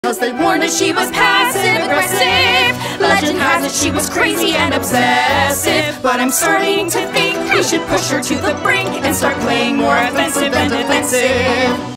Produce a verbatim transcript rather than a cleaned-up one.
Cause they warned that she was passive-aggressive. Legend has it she was crazy and obsessive. But I'm starting to think we should push her to the brink and start playing more offensive and defensive.